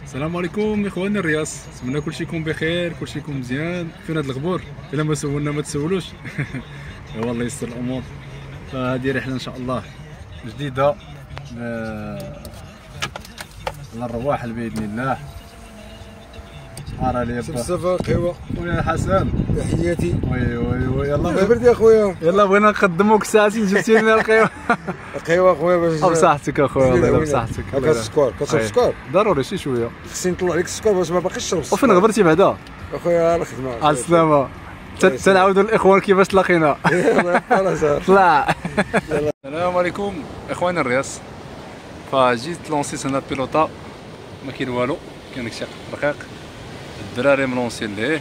السلام عليكم اخواني الرياس، نتمنى كلشي يكون بخير، كلشي يكون مزيان. فين هاد الغبور؟ الا ما سولنا ما تسولوش. ايوا الله يسر الامور. فهذه رحله ان شاء الله جديده للرواحل باذن الله. ارى لي با صافا قهوه خويا حسن، تحياتي. وي يلا برد يا خويا، يلا بغينا نقدموك ساعتين جبتي لنا القهوه. القهوه خويا باش بصحتك اخويا، الله يلا بصحتك. كاس السكر، كتشرب السكر؟ ضروري شي شويه. خصني نطلع لك السكر باش ما باقيش نشرب السكر. وفين غبرتي بعدا؟ اخويا الخدمه. على السلامه. تنعاودوا الاخوان كيفاش تلاقينا. طلع. السلام عليكم اخواني الرياس. فجيت لونسيت هنا البيلوطا، ما كاين والو، كاين شي رقيق، الدراري ملونسين ليه.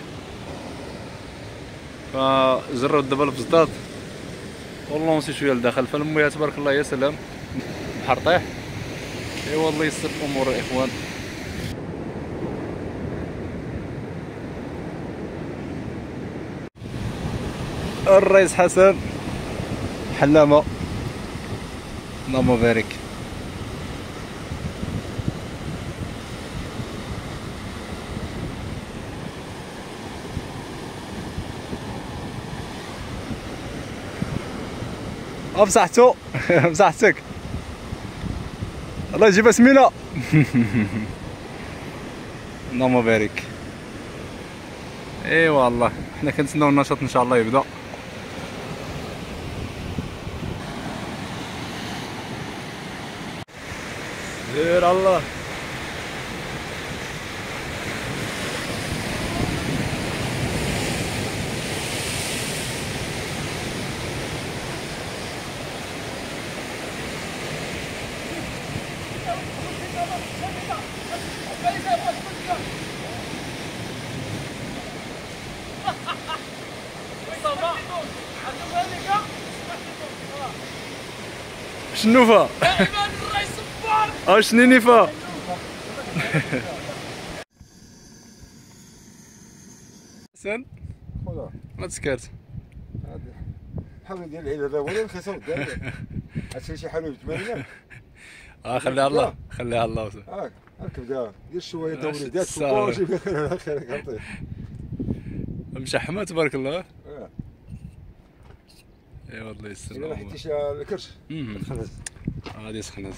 فجربت دابا البزداد ولونسي شويه لداخل، فالمياه تبارك الله يا سلام، بحر طيح. ايوا الله يسر الامور الاخوان. الرئيس حسن حلامه، اللهم بارك. بصحتو. بصحتك، الله يجيبها سمينه. اللهم بارك. اي والله حنا كنتسناو النشاط ان شاء الله يبدا. دير الله. شنو فا؟ شنو نيفا؟ حسن ما تسكرت. الحمل ديال العيله هذا هو اللي خسر ديال هادشي شي حلوه جماليه. خليها الله، خليها الله. هكذا دير شويه توليدات وكلشي بخير على خير. عطيه مشحمه تبارك الله. اي والله يسر الا ما الامور. حطيتيش الكرش تخنز. غادي سخنات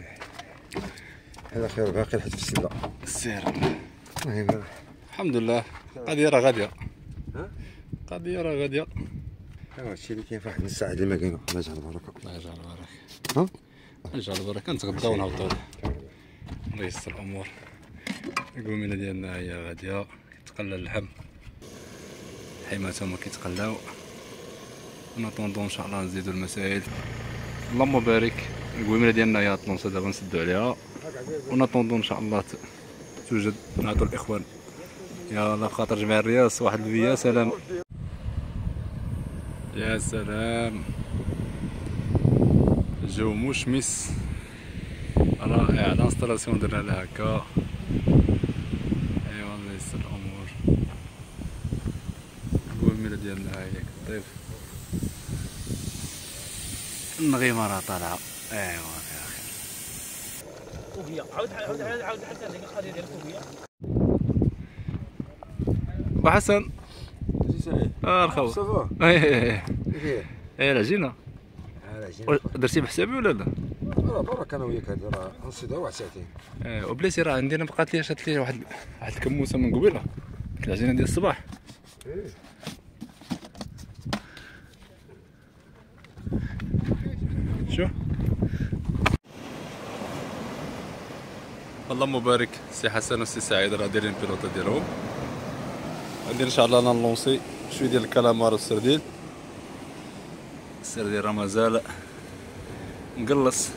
على خير، باقي لحد في السله. السير ايوا الحمد لله. قضيه راه غاديه، قضيه راه غاديه. هادشي اللي كاين في واحد الساعه اللي ما كاينه. الله يجعل البركه. الله يجعل البركه. الله يجعل البركه. نتغداو ونهبطو. الله يسر الامور. القوميله ديالنا هي غاديه، كيتقلى اللحم، الحيمات هما كيتقلاو. نطوندو ان شاء الله نزيدو المسائل. اللهم بارك. القوميله ديالنا هي طلونسه دابا نسدو عليها، ونطوندو ان شاء الله توجد. نعطو الاخوان يلا بخاطر جميع الرياس واحد الفيا سلام. يا سلام، الجو مشمس رائع. الانستالاسيون درنا لها هكا. ايوا الله يسر الامور. القوميله ديالنا ها هي كطيب، النغيمه راه طالعه. ايوا فيها خير. كوفيه عاود حتى هذيك القضيه ديال الكوفيه. وحسن سعيد الخو صافا. اي العجينه درتي بحسابي ولا لا؟ راه برك انا وياك هذا راه نصيدها واحد ساعتين. وبلاتي راه عندي انا بقات لي شات لي واحد الكموسه من قبيله، العجينه ديال الصباح. شو اللهم بارك. سي حسن وسي سعيد راه دايرين البيلوطه ديالهم. عندي ان شاء الله انا نلونسي شويه ديال الكالامار والسردين. السردين راه مازال مقلص.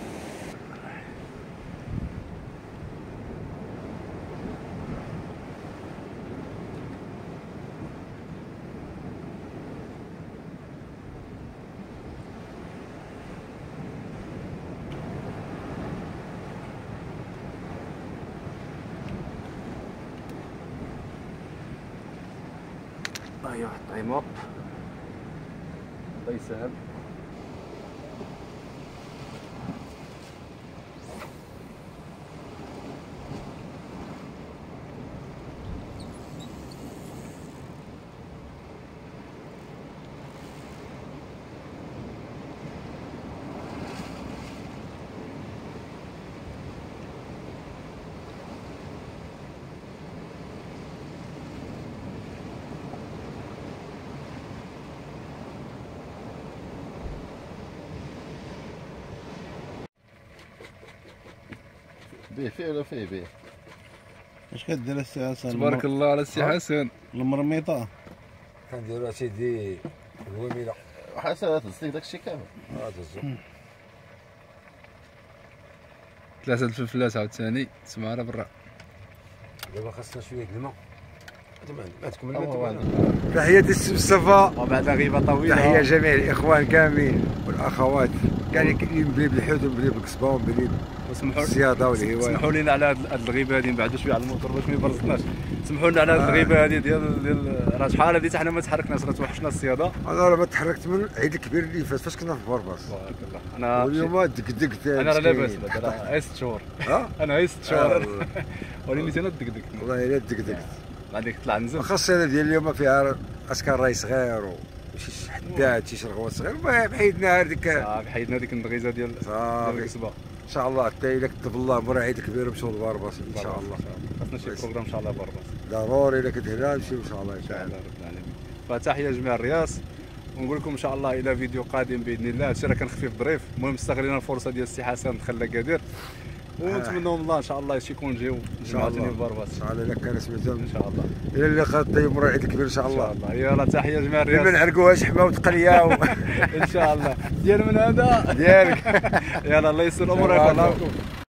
هاي واحد الطعيمة، الله يسهل. به فيه ولا فيه به؟ اش كدير السي حسن؟ تبارك الله على السي حسن. المرميطه كنديرو اسيدي الوميله حسن تزيد داكشي كامل. هذا الزق 3 الفلفلات عاوتاني سماره برا. دابا خاصنا شويه د الماء. ما تكمل هو ما تحياتي السي مصطفى وبعد غيبه طويله تحيه جميع الاخوان كاملين والاخوات كاع اللي بلي بالحوت وبلي بالقصبه وبلي بالصياده والهوايه. سمحوا لنا على هاد الغيبه هذه نبعدوا شويه على الموتور باش ما يبرزناش. سمحوا لنا على هاد الغيبه هذه ديال راه شحال هذه حتى حنا ما تحركناش راه توحشنا الصياده. انا راه ما تحركت من العيد الكبير اللي فات فاش كنا في برباص. تبارك الله. انا واليوم دقدقت انا راه لاباس بعدا راه غير 6 شهور. ها انا غير 6 شهور ولكن انا دقدقت والله الا دقدقت. بعد طلع نزل. واخا الصياده ديال اليوم فيها عسكر راي صغير وشي حداد شي شرغوات صغير المهم حيدنا هذيك صافي حيدنا ديك النغيزه ديال صافي الكسبه. ان شاء الله حتى الا كتب الله مورا عيد كبير نمشيو لبرباص ان شاء الله. خاصنا شي بروغرام ان شاء الله برباص. ضروري الا كنت هنا نمشيو ان شاء الله ان ان شاء شاء الله. الله رب العالمين. فتحيه جميع الرياس ونقول لكم ان شاء الله الى فيديو قادم باذن الله. هادشي راه كان خفيف ظريف. المهم استغلينا الفرصه ديال السي حسن دخل قادر ونتمنوا من الله ان شاء الله شي يكون جيو جماعتني ببرباص ان شاء الله الا كان سميتهم ان شاء الله. الى اللي طيب مورا عيد كبير ان شاء ان شاء الله. الله يلا تحيه جميع اللي ما الرياس نعرقوهاش حما وتقليه ان شاء الله. ديال من هذا ديالك يلا الله يسر امورك.